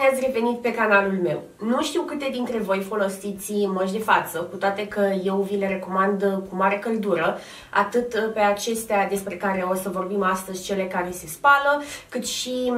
bine ați revenit pe canalul meu! Nu știu câte dintre voi folosiți măști de față, cu toate că eu vi le recomand cu mare căldură, atât pe acestea despre care o să vorbim astăzi, cele care se spală, cât și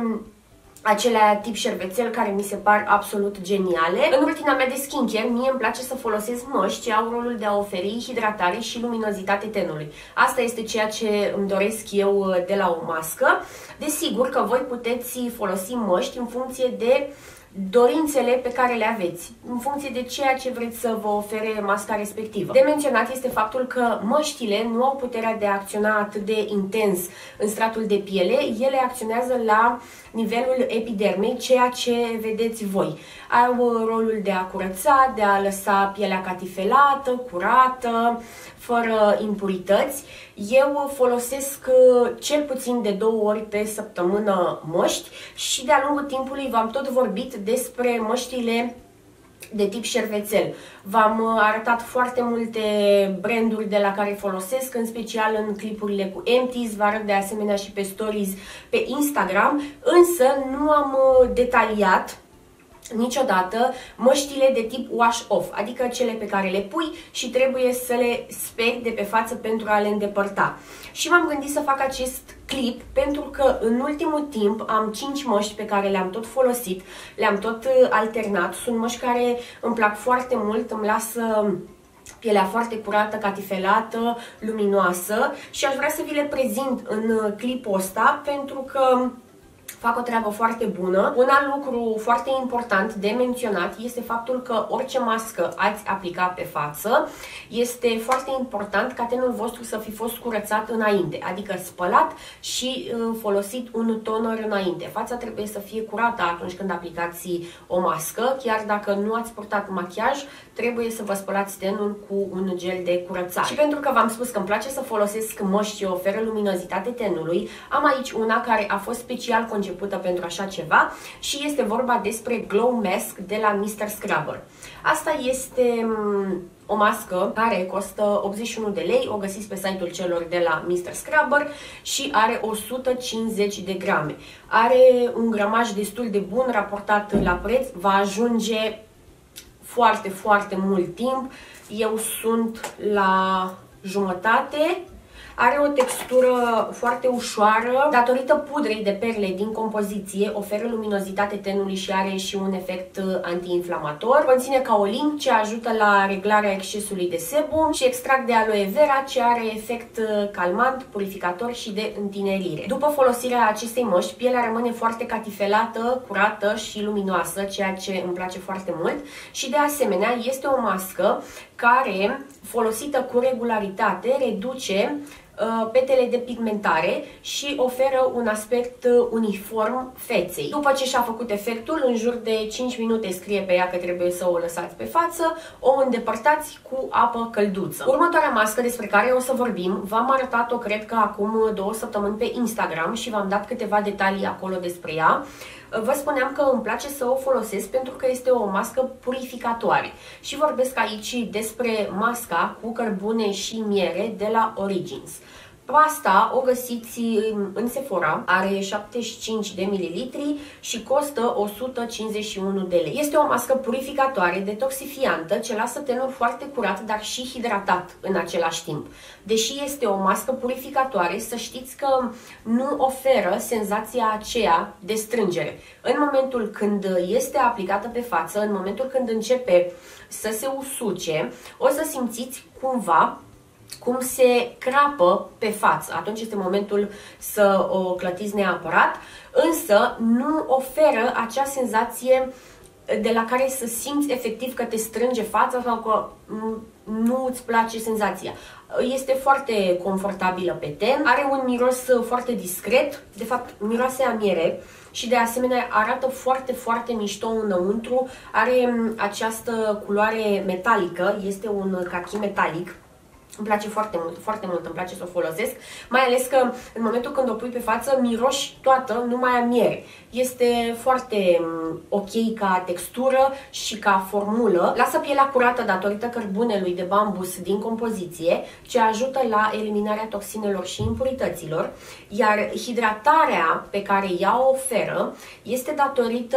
acelea tip șervețel care mi se par absolut geniale. În rutina mea de skincare, mie îmi place să folosesc măști ce au rolul de a oferi hidratare și luminozitate tenului. Asta este ceea ce îmi doresc eu de la o mască. Desigur că voi puteți folosi măști în funcție de dorințele pe care le aveți, în funcție de ceea ce vreți să vă ofere masca respectivă. De menționat este faptul că măștile nu au puterea de a acționa atât de intens în stratul de piele, ele acționează la nivelul epidermei, ceea ce vedeți voi. Au rolul de a curăța, de a lăsa pielea catifelată, curată, fără impurități. Eu folosesc cel puțin de 2 ori pe săptămână măști și de-a lungul timpului v-am tot vorbit despre măștile de tip șervețel. V-am arătat foarte multe branduri de la care folosesc, în special în clipurile cu Empties, vă arăt de asemenea și pe stories pe Instagram, însă nu am detaliat niciodată măștile de tip wash-off, adică cele pe care le pui și trebuie să le speri de pe față pentru a le îndepărta. Și m-am gândit să fac acest clip pentru că în ultimul timp am 5 măști pe care le-am tot folosit, le-am tot alternat. Sunt măști care îmi plac foarte mult, îmi lasă pielea foarte curată, catifelată, luminoasă și aș vrea să vi le prezint în clipul ăsta pentru că fac o treabă foarte bună. Un alt lucru foarte important de menționat este faptul că orice mască ați aplica pe față, este foarte important ca tenul vostru să fi fost curățat înainte, adică spălat și folosit un toner înainte. Fața trebuie să fie curată atunci când aplicați o mască, chiar dacă nu ați purtat machiaj, trebuie să vă spălați tenul cu un gel de curățare. Și pentru că v-am spus că îmi place să folosesc măști ce oferă luminozitate tenului, am aici una care a fost special concepută pentru așa ceva și este vorba despre Glow Mask de la Mr. Scrubber. Asta este o mască care costă 81 de lei, o găsiți pe site-ul celor de la Mr. Scrubber și are 150 de grame. Are un gramaj destul de bun raportat la preț, va ajunge foarte, foarte mult timp. Eu sunt la jumătate. Are o textură foarte ușoară, datorită pudrei de perle din compoziție, oferă luminozitate tenului și are și un efect anti-inflamator. Conține kaolin, ce ajută la reglarea excesului de sebum și extract de aloe vera, ce are efect calmant, purificator și de întinerire. După folosirea acestei măști, pielea rămâne foarte catifelată, curată și luminoasă, ceea ce îmi place foarte mult și de asemenea este o mască care, folosită cu regularitate, reduce petele de pigmentare și oferă un aspect uniform feței. După ce și-a făcut efectul, în jur de 5 minute scrie pe ea că trebuie să o lăsați pe față, o îndepărtați cu apă călduță. Următoarea mască despre care o să vorbim, v-am arătat-o cred că acum 2 săptămâni pe Instagram și v-am dat câteva detalii acolo despre ea. Vă spuneam că îmi place să o folosesc pentru că este o mască purificatoare și vorbesc aici despre masca cu cărbune și miere de la Origins. Pasta o găsiți în Sephora, are 75 de mililitri și costă 151 de lei. Este o mască purificatoare, detoxifiantă, ce lasă tenul foarte curat, dar și hidratat în același timp. Deși este o mască purificatoare, să știți că nu oferă senzația aceea de strângere. În momentul când este aplicată pe față, în momentul când începe să se usuce, o să simțiți cumva cum se crapă pe față. Atunci este momentul să o clătiți neapărat, însă nu oferă acea senzație de la care să simți efectiv că te strânge fața sau că nu îți place senzația. Este foarte confortabilă pe ten, are un miros foarte discret, de fapt miroase a miere și de asemenea arată foarte, foarte mișto înăuntru, are această culoare metalică, este un cachi metalic. Îmi place foarte mult îmi place să o folosesc, mai ales că în momentul când o pui pe față miroși toată numai a miere. Este foarte ok ca textură și ca formulă. Lasă pielea curată datorită cărbunelui de bambus din compoziție, ce ajută la eliminarea toxinelor și impurităților, iar hidratarea pe ea o oferă este datorită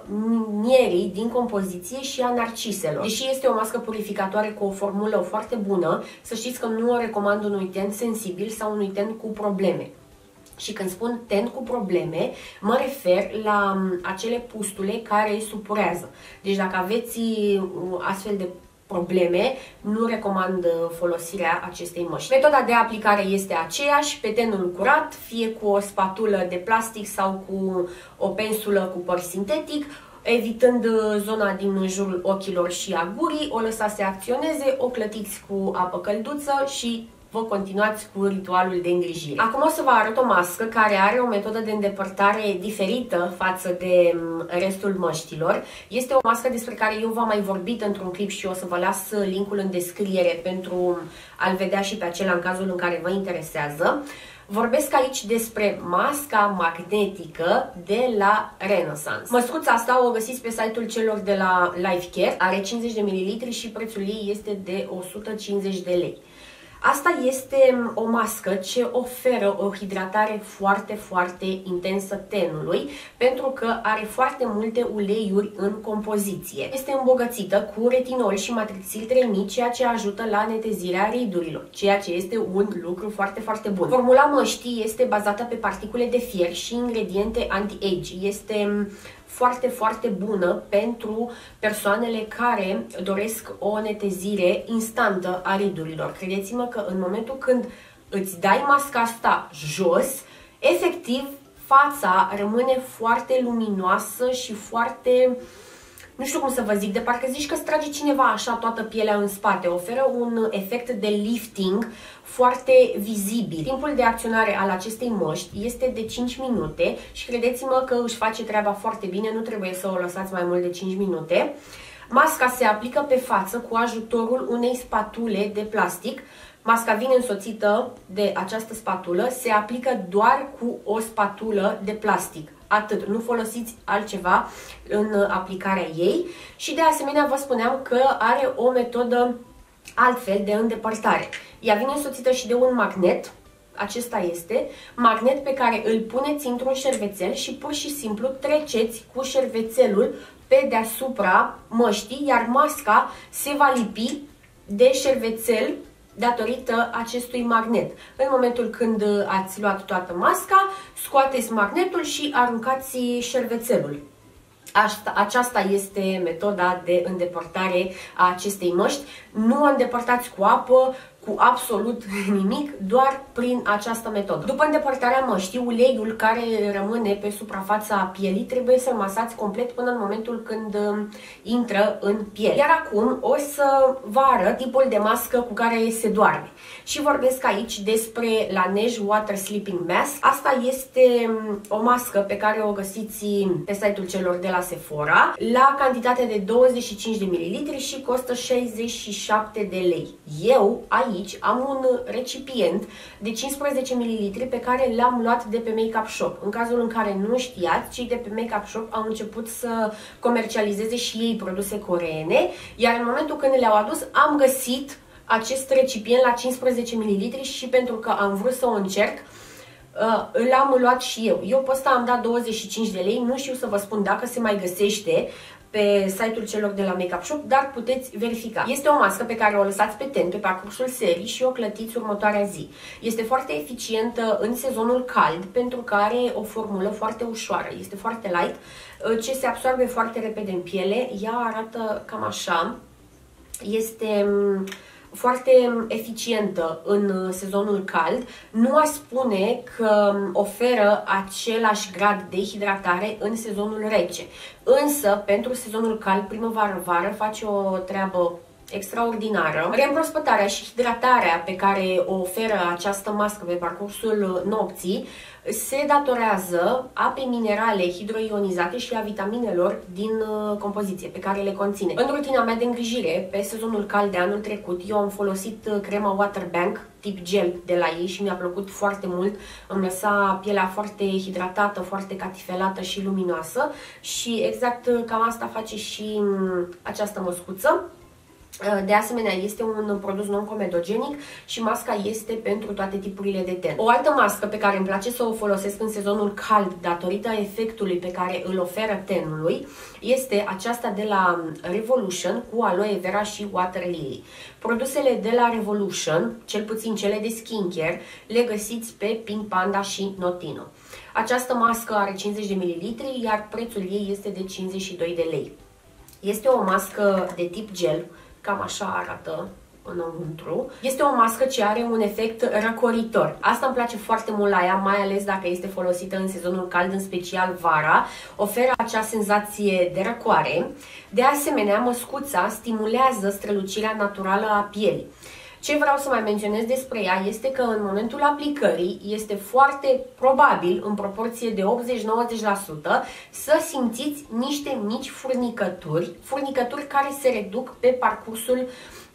mierii din compoziție și a narciselor. Deși este o mască purificatoare cu o formulă foarte bună, să știți că nu o recomand unui ten sensibil sau unui ten cu probleme. Și când spun ten cu probleme, mă refer la acele pustule care îi supurează. Deci dacă aveți astfel de probleme, nu recomand folosirea acestei măști. Metoda de aplicare este aceeași, pe tenul curat, fie cu o spatulă de plastic sau cu o pensulă cu păr sintetic, evitând zona din jurul ochilor și a gurii, o lăsați să acționeze, o clătiți cu apă călduță și vă continuați cu ritualul de îngrijire. Acum o să vă arăt o mască care are o metodă de îndepărtare diferită față de restul măștilor. Este o mască despre care eu v-am mai vorbit într-un clip și o să vă las linkul în descriere pentru a-l vedea și pe acela în cazul în care vă interesează. Vorbesc aici despre masca magnetică de la Renaissance. Măscuța asta o găsiți pe site-ul celor de la Life Care, are 50 de ml și prețul ei este de 150 de lei. Asta este o mască ce oferă o hidratare foarte intensă tenului, pentru că are foarte multe uleiuri în compoziție. Este îmbogățită cu retinol și matrixil 3000, ceea ce ajută la netezirea ridurilor, ceea ce este un lucru foarte bun. Formula măștii este bazată pe particule de fier și ingrediente anti-age. Este foarte bună pentru persoanele care doresc o netezire instantă a ridurilor. Credeți-mă că în momentul când îți dai masca asta jos, efectiv fața rămâne foarte luminoasă și foarte, nu știu cum să vă zic, de parcă zici că îți trage cineva așa toată pielea în spate. Oferă un efect de lifting foarte vizibil. Timpul de acționare al acestei măști este de 5 minute și credeți-mă că își face treaba foarte bine, nu trebuie să o lăsați mai mult de 5 minute. Masca se aplică pe față cu ajutorul unei spatule de plastic. Masca vine însoțită de această spatulă, se aplică doar cu o spatulă de plastic. Atât, nu folosiți altceva în aplicarea ei și de asemenea vă spuneam că are o metodă altfel de îndepărtare. Ea vine însoțită și de un magnet, acesta este, magnet pe care îl puneți într-un șervețel și pur și simplu treceți cu șervețelul pe deasupra măștii, iar masca se va lipi de șervețel datorită acestui magnet. În momentul când ați luat toată masca, scoateți magnetul și aruncați șervețelul. Aceasta este metoda de îndepărtare a acestei măști. Nu o îndepărtați cu apă, cu absolut nimic, doar prin această metodă. După îndepărtarea măștii, uleiul care rămâne pe suprafața pielii trebuie să-l masați complet până în momentul când intră în piele. Iar acum o să vă arăt tipul de mască cu care se doarme. Și vorbesc aici despre Laneige Water Sleeping Mask. Asta este o mască pe care o găsiți pe site-ul celor de la Sephora la cantitate de 25 de ml și costă 67 de lei. Eu aici am un recipient de 15 ml pe care l-am luat de pe Make Up Shop. În cazul în care nu știați, cei de pe Make Up Shop au început să comercializeze și ei produse coreene, iar în momentul când le-au adus am găsit acest recipient la 15 ml și pentru că am vrut să o încerc, l-am luat și eu. Eu pe ăsta am dat 25 de lei, nu știu să vă spun dacă se mai găsește pe site-ul celor de la Make Up Shop, dar puteți verifica. Este o mască pe care o lăsați pe ten pe parcursul serii și o clătiți următoarea zi. Este foarte eficientă în sezonul cald pentru că are o formulă foarte ușoară. Este foarte light, ce se absorbe foarte repede în piele. Ea arată cam așa. Este foarte eficientă în sezonul cald. Nu aș spune că oferă același grad de hidratare în sezonul rece. Însă, pentru sezonul cald, primăvară-vară, face o treabă extraordinară. Reîmprospătarea și hidratarea pe care o oferă această mască pe parcursul nopții se datorează apei minerale hidroionizate și a vitaminelor din compoziție pe care le conține. În rutina mea de îngrijire, pe sezonul cald de anul trecut, eu am folosit crema Waterbank tip gel de la ei și mi-a plăcut foarte mult. Îmi lăsa pielea foarte hidratată, foarte catifelată și luminoasă și exact cam asta face și această măscuță. De asemenea, este un produs non-comedogenic și masca este pentru toate tipurile de ten. O altă mască pe care îmi place să o folosesc în sezonul cald, datorită efectului pe care îl oferă tenului, este aceasta de la Revolution cu aloe vera și water lily. Produsele de la Revolution, cel puțin cele de skincare, le găsiți pe Pink Panda și Notino. Această mască are 50 de ml, iar prețul ei este de 52 de lei. Este o mască de tip gel, cam așa arată înăuntru. Este o mască ce are un efect răcoritor. Asta îmi place foarte mult la ea, mai ales dacă este folosită în sezonul cald, în special vara. Oferă acea senzație de răcoare. De asemenea, măscuța stimulează strălucirea naturală a pielii. Ce vreau să mai menționez despre ea este că în momentul aplicării este foarte probabil, în proporție de 80-90%, să simțiți niște mici furnicături care se reduc pe parcursul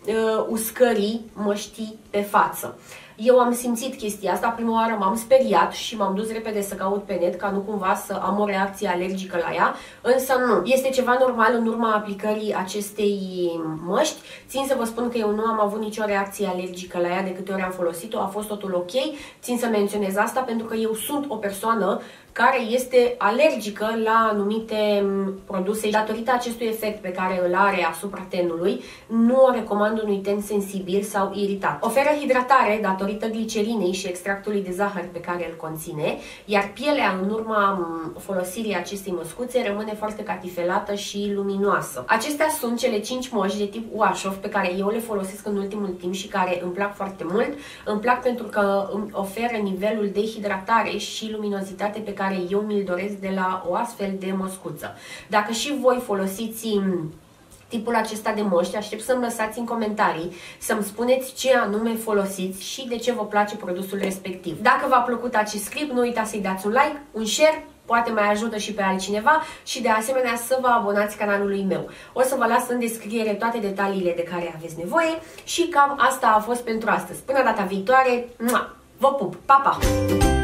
uscării măștii pe față. Eu am simțit chestia asta, prima oară m-am speriat și m-am dus repede să caut pe net ca nu cumva să am o reacție alergică la ea, însă nu. Este ceva normal în urma aplicării acestei măști. Țin să vă spun că eu nu am avut nicio reacție alergică la ea de câte ori am folosit-o, a fost totul ok. Țin să menționez asta pentru că eu sunt o persoană care este alergică la anumite produse. Datorită acestui efect pe care îl are asupra tenului, nu o recomand unui ten sensibil sau iritat. Oferă hidratare datorită glicerinei și extractului de zahăr pe care îl conține, iar pielea în urma folosirii acestei măscuțe rămâne foarte catifelată și luminoasă. Acestea sunt cele 5 măști de tip wash-off pe care eu le folosesc în ultimul timp și care îmi plac foarte mult. Îmi plac pentru că îmi oferă nivelul de hidratare și luminozitate pe care eu mi-l doresc de la o astfel de măscuță. Dacă și voi folosiți tipul acesta de măști, aștept să-mi lăsați în comentarii, să-mi spuneți ce anume folosiți și de ce vă place produsul respectiv. Dacă v-a plăcut acest clip, nu uitați să-i dați un like, un share, poate mai ajută și pe altcineva și de asemenea să vă abonați canalului meu. O să vă las în descriere toate detaliile de care aveți nevoie și cam asta a fost pentru astăzi. Până data viitoare, vă pup! Pa, pa!